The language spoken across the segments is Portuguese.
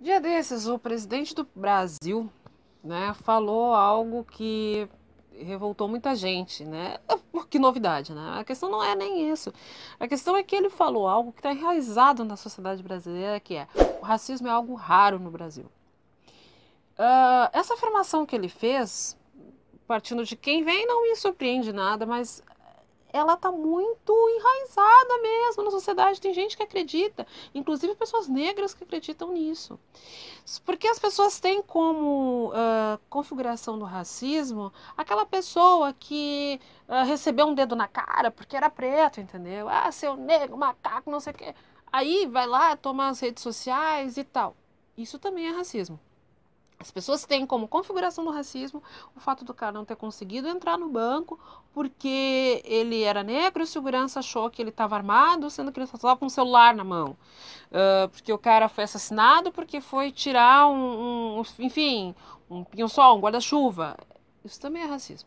Dia desses, o presidente do Brasil, né, falou algo que revoltou muita gente, né? Que novidade, né? A questão não é nem isso. A questão é que ele falou algo que está enraizado na sociedade brasileira, que é o racismo é algo raro no Brasil. Essa afirmação que ele fez, partindo de quem vem, não me surpreende nada, mas ela está muito enraizada mesmo na sociedade. Tem gente que acredita, inclusive pessoas negras que acreditam nisso. Porque as pessoas têm como configuração do racismo aquela pessoa que recebeu um dedo na cara porque era preto, entendeu? Ah, seu negro, macaco, não sei o quê. Aí vai lá, toma as redes sociais e tal. Isso também é racismo. As pessoas têm como configuração do racismo o fato do cara não ter conseguido entrar no banco porque ele era negro e o segurança achou que ele estava armado, sendo que ele só estava com um celular na mão. Porque o cara foi assassinado porque foi tirar enfim, um pinho-sol, um guarda-chuva. Isso também é racismo.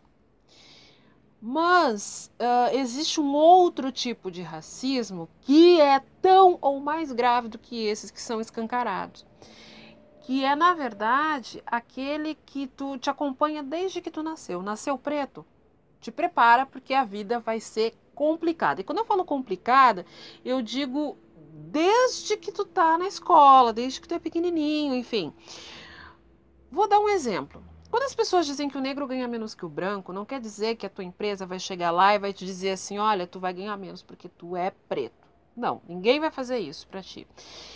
Mas existe um outro tipo de racismo que é tão ou mais grave do que esses que são escancarados, que é, na verdade, aquele que tu te acompanha desde que tu nasceu. Nasceu preto? Te prepara porque a vida vai ser complicada. E quando eu falo complicada, eu digo desde que tu tá na escola, desde que tu é pequenininho, enfim. Vou dar um exemplo. Quando as pessoas dizem que o negro ganha menos que o branco, não quer dizer que a tua empresa vai chegar lá e vai te dizer assim, olha, tu vai ganhar menos porque tu é preto. Não, ninguém vai fazer isso para ti.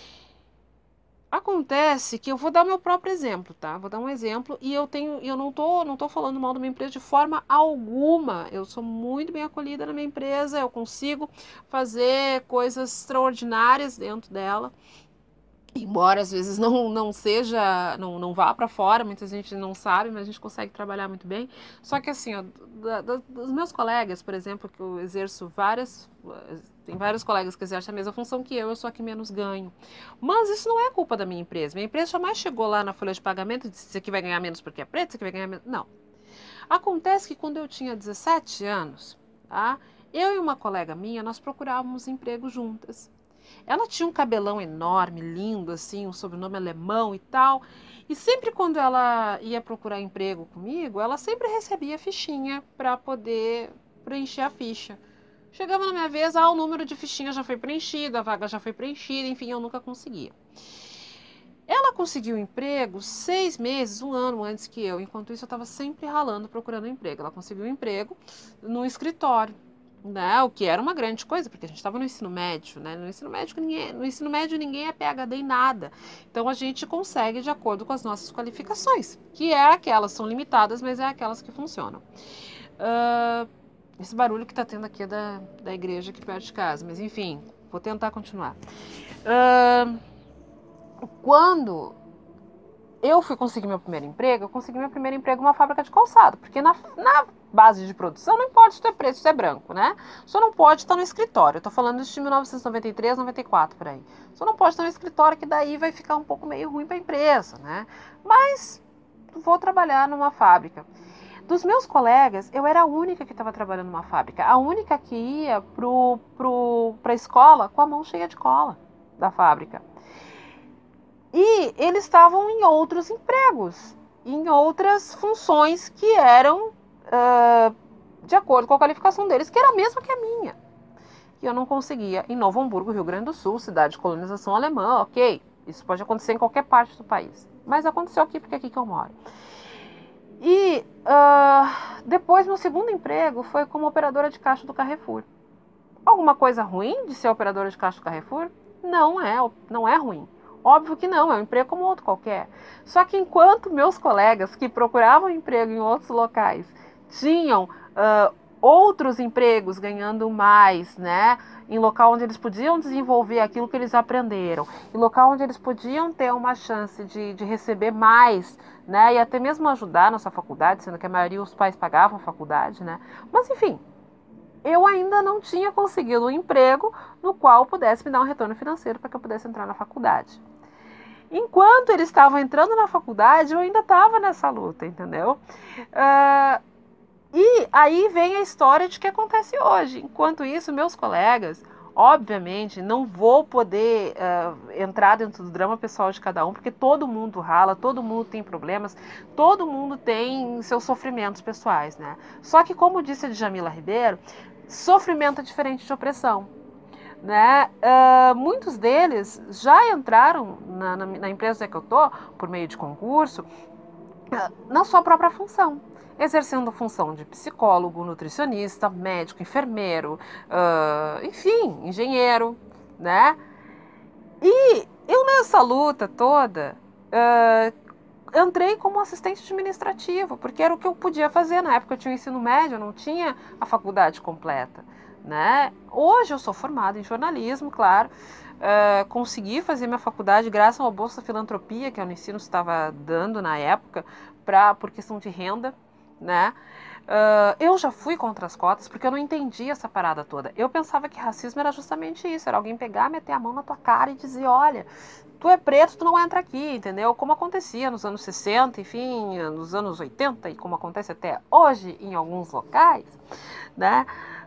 Acontece que eu vou dar meu próprio exemplo, tá? Vou dar um exemplo e eu não tô falando mal da minha empresa de forma alguma. Eu sou muito bem acolhida na minha empresa, eu consigo fazer coisas extraordinárias dentro dela. Embora às vezes não seja, não vá para fora, muita gente não sabe, mas a gente consegue trabalhar muito bem. Só que assim, ó, dos meus colegas, por exemplo, que eu exerço tem vários colegas que exercem a mesma função que eu sou a que menos ganho. Mas isso não é culpa da minha empresa. Minha empresa jamais chegou lá na folha de pagamento e disse: você aqui vai ganhar menos porque é preto, você aqui vai ganhar menos. Não. Acontece que quando eu tinha 17 anos, tá? Eu e uma colega minha, nós procurávamos emprego juntas. Ela tinha um cabelão enorme, lindo, assim, um sobrenome alemão e tal. E sempre quando ela ia procurar emprego comigo, ela sempre recebia fichinha para poder preencher a ficha. Chegava na minha vez, o número de fichinha já foi preenchido, a vaga já foi preenchida, enfim, eu nunca conseguia. Ela conseguiu emprego 6 meses, um ano antes que eu. Enquanto isso, eu estava sempre ralando, procurando emprego. Ela conseguiu um emprego no escritório, né? O que era uma grande coisa, porque a gente estava no ensino médio, né? No ensino médio ninguém é PhD em nada. Então a gente consegue de acordo com as nossas qualificações, que é aquelas, são limitadas, mas é aquelas que funcionam. Uh, Esse barulho que está tendo aqui é da igreja aqui perto de casa, mas enfim, vou tentar continuar. Quando eu fui conseguir meu primeiro emprego, eu consegui meu primeiro emprego numa fábrica de calçado, porque na base de produção não importa se tu é preto, se tu é branco, né? Só não pode estar no escritório. Eu tô falando isso de 1993, 94, por aí. Só não pode estar no escritório, que daí vai ficar um pouco meio ruim para a empresa, né? Mas vou trabalhar numa fábrica. Dos meus colegas, eu era a única que estava trabalhando numa fábrica, a única que ia para a escola com a mão cheia de cola da fábrica. E eles estavam em outros empregos, em outras funções que eram de acordo com a qualificação deles, que era a mesma que a minha. E eu não conseguia. Em Novo Hamburgo, Rio Grande do Sul, cidade de colonização alemã, ok. Isso pode acontecer em qualquer parte do país. Mas aconteceu aqui porque é aqui que eu moro. E depois, meu segundo emprego foi como operadora de caixa do Carrefour. Alguma coisa ruim de ser operadora de caixa do Carrefour? Não é ruim. Óbvio que não, é um emprego como outro qualquer. Só que enquanto meus colegas que procuravam emprego em outros locais tinham outros empregos ganhando mais, né? Em local onde eles podiam desenvolver aquilo que eles aprenderam, em local onde eles podiam ter uma chance de receber mais, né? E até mesmo ajudar na sua faculdade, sendo que a maioria os pais pagavam a faculdade, né? Mas enfim, eu ainda não tinha conseguido um emprego no qual pudesse me dar um retorno financeiro para que eu pudesse entrar na faculdade. Enquanto eles estavam entrando na faculdade, eu ainda estava nessa luta, entendeu? E aí vem a história de que acontece hoje. Enquanto isso, meus colegas, Obviamente, não vou poder entrar dentro do drama pessoal de cada um, porque todo mundo rala, todo mundo tem problemas, todo mundo tem seus sofrimentos pessoais, né? Só que, como disse a Djamila Ribeiro, sofrimento é diferente de opressão, né? Muitos deles já entraram na empresa que eu tô, por meio de concurso, na sua própria função, exercendo função de psicólogo, nutricionista, médico, enfermeiro, enfim, engenheiro, né? E eu nessa luta toda entrei como assistente administrativo, porque era o que eu podia fazer. Na época eu tinha o ensino médio, eu não tinha a faculdade completa, né? Hoje eu sou formada em jornalismo, claro. Consegui fazer minha faculdade graças ao Bolsa Filantropia que a Unicinos estava dando na época, por questão de renda, né? Eu já fui contra as cotas porque eu não entendia essa parada toda. Eu pensava que racismo era justamente isso, era alguém pegar, meter a mão na tua cara e dizer, olha, tu é preto, tu não entra aqui, entendeu? Como acontecia nos anos 60, enfim, nos anos 80 e como acontece até hoje em alguns locais, né?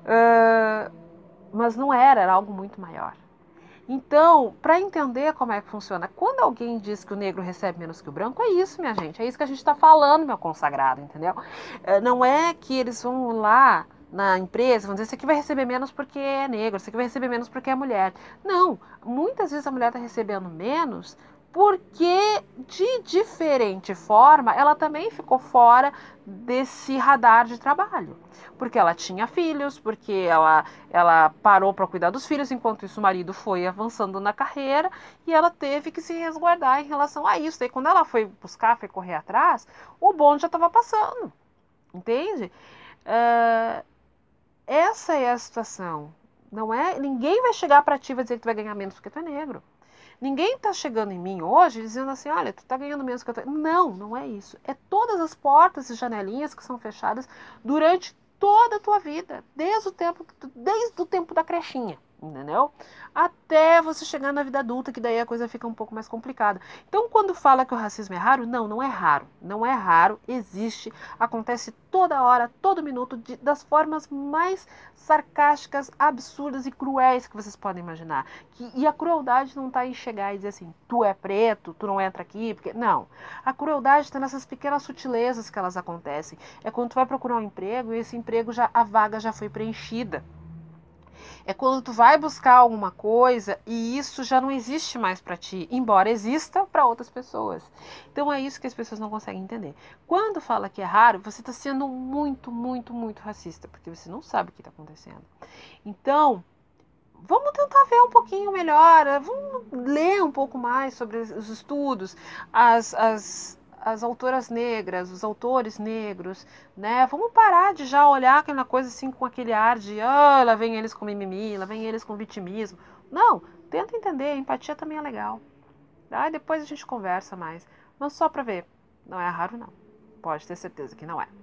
Mas não era algo muito maior. Então, para entender como é que funciona, quando alguém diz que o negro recebe menos que o branco, é isso, minha gente. É isso que a gente está falando, meu consagrado, entendeu? Não é que eles vão lá na empresa, vão dizer, esse aqui vai receber menos porque é negro, esse aqui vai receber menos porque é mulher. Não, muitas vezes a mulher está recebendo menos porque, de diferente forma, ela também ficou fora desse radar de trabalho. Porque ela tinha filhos, porque ela parou para cuidar dos filhos, enquanto isso o marido foi avançando na carreira e ela teve que se resguardar em relação a isso. E quando ela foi buscar, foi correr atrás, o bonde já estava passando, entende? Essa é a situação. Não é? Ninguém vai chegar para ti e vai dizer que tu vai ganhar menos porque tu é negro. Ninguém está chegando em mim hoje dizendo assim, olha, tu está ganhando menos que eu tô... Não, não é isso. É todas as portas e janelinhas que são fechadas durante toda a tua vida, desde o tempo da crechinha, entendeu? Até você chegar na vida adulta, que daí a coisa fica um pouco mais complicada. Então, quando fala que o racismo é raro, não, não é raro. Não é raro, existe, acontece toda hora, todo minuto, das formas mais sarcásticas, absurdas e cruéis que vocês podem imaginar. E a crueldade não está em chegar e dizer assim, tu é preto, tu não entra aqui, porque... Não. A crueldade está nessas pequenas sutilezas que elas acontecem. É quando tu vai procurar um emprego e esse emprego a vaga já foi preenchida. É quando tu vai buscar alguma coisa e isso já não existe mais para ti, embora exista para outras pessoas. Então é isso que as pessoas não conseguem entender. Quando fala que é raro, você está sendo muito, muito, muito racista, porque você não sabe o que está acontecendo. Então, vamos tentar ver um pouquinho melhor, vamos ler um pouco mais sobre os estudos, as autoras negras, os autores negros, né? Vamos parar de já olhar aquela coisa assim com aquele ar de, lá vem eles com mimimi, lá vem eles com vitimismo. Não, tenta entender, a empatia também é legal. Tá? Depois a gente conversa mais, mas só para ver, não é raro não, pode ter certeza que não é.